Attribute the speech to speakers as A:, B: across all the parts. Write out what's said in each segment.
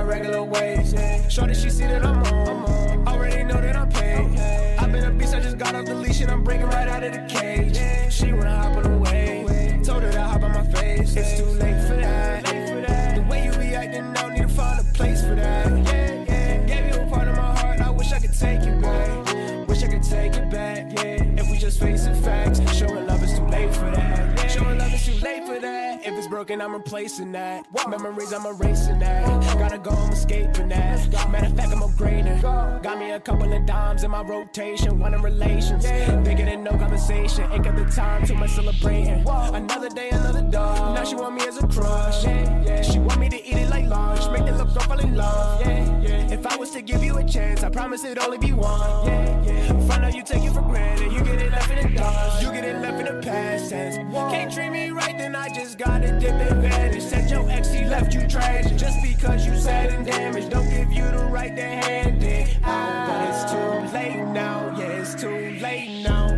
A: regular ways. Shorty, she see that I'm on. Already know that I'm paid. I've been a beast, I just got off the leash and I'm breaking right out of the cage. She wanna hop on the wave. Told her to hop on my face. It's too late for that. The way you be acting, I need to find a place for that. Gave you a part of my heart, I wish I could take it back. Wish I could take it back, If we just facing facts, showing love is too late for that. Showing love is too late for that. If it's broken, I'm replacing that. Memories, I'm erasing that. Gotta go, I'm escaping that. Matter of fact, I'm upgrading. Got me a couple of dimes in my rotation. One in relations, bigger than no conversation. Ain't got the time, too much celebrating. Another day, another dog. Now she want me as a crush. She want me to eat it like lunch. Make the look go fall in love. If I was to give you a chance, I promise it'd only be one. Find out you take it for granted. You get it left in the dust. You get it left in the past tense. Can't treat me right, then I just gotta dip advantage. Said your ex, he left you trash. Just because you sad and damaged, don't give you the right to hand it out. But it's too late now, it's too late now,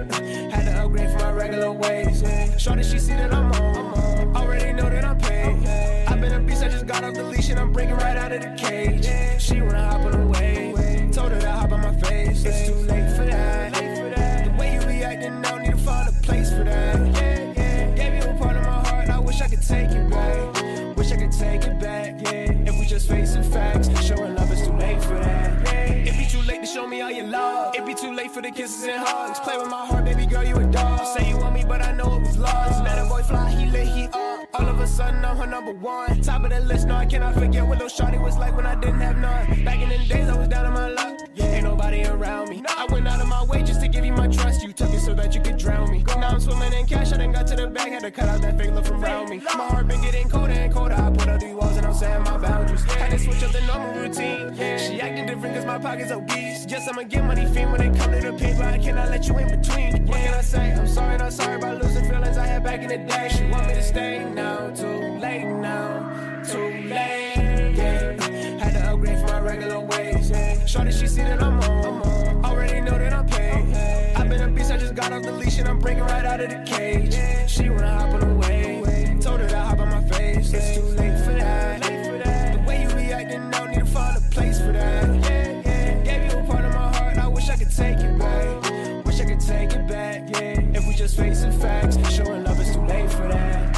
A: Had to upgrade from my regular ways, Shorty, she see that I'm on. Already know that I'm paid. I've been a beast, I just got off the leash and I'm breaking right out of the cage. She wanna hop on the wave. Told her to hop on my face. It's too late for that. The way you be acting, I need to find a place for that. Gave you a part of my heart, I wish I could take it back. Wish I could take it back, If we just facing facts, showing love is too late for that. It be too late to show me all your love. It be too late for the kisses and hugs. Play with my heart, baby girl, you a dog. Say you want me, but I know it was lost. Let a boy fly, he lit, he up. All of a sudden, I'm her number one. Top of the list, no, I cannot forget what Lil Shawty was like when I didn't have none. Back in the days, I was down on my luck. Ain't nobody around me. I went out of my way just to give you my trust. You took it so that you could drown me. Now I'm swimming in cash, I done got to the bag. Had to cut out that fake look from around me. My heart been getting colder and colder. I put up these walls and I'm saying my boundaries. Had to switch up the normal routine. She acting different cause my pocket's obese. Yes, I'ma get money fiend when it come to the paper. I cannot let you in between. What can I say? I'm sorry, not sorry about losing feelings I had back in the day. She want me to stay now, too late now, too late. Had to upgrade from my regular ways. Shorty, she see that I'm on. Already know that I'm paid. I've been a beast, I just got off the leash and I'm breaking right out of the cage. She wanna hop on the wave. Told her to hop on my face. It's too late for that. The way you be acting, I need to find a place for that. Gave you a part of my heart, I wish I could take it back. Wish I could take it back, If we just facing facts, showing love is too late for that.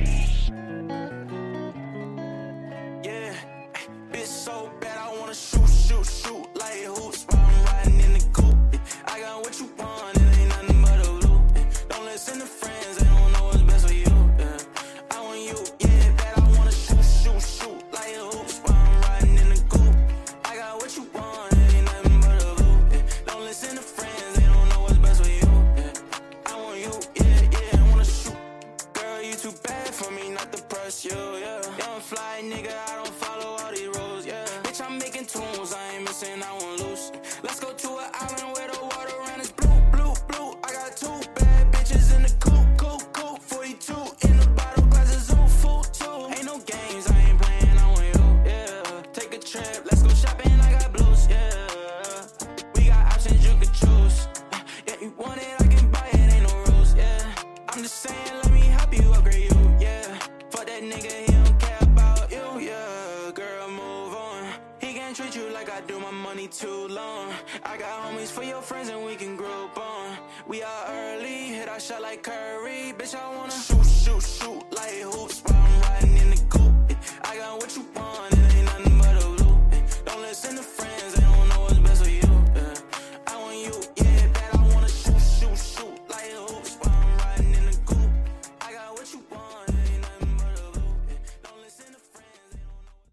B: Bitch so bad, I wanna shoot like hoops while I'm riding in the coupe. I got what you want, it ain't nothing but a loop. Don't listen to friends, they don't know what's best for you. I want you, bad, I wanna shoot like hoops while I'm riding in the coupe. I got what you want, it ain't nothing but a loop. Don't listen to friends, they don't know what's best for you. I want you, I wanna shoot. Girl, you too bad for me not to press you, Young fly nigga, I don't follow all these rules, Bitch, I'm making tunes, I ain't missing, I won't lose. Let's go to an island where the water around is blue. I got two bad bitches in the coop. 42 in the bottle, glasses on full too. Ain't no games, I ain't playing, I want you, Take a trip, let's go shopping, I got blues, We got options, you can choose. You want it, I can buy it, ain't no rules, I'm just saying, let me help you upgrade you, Fuck that nigga, he don't care about you, Girl, move on. He can't treat you like I do, my money too long. I got homies for your friends and we can group on. We are early, hit our shot like Curry. Bitch, I wanna shoot like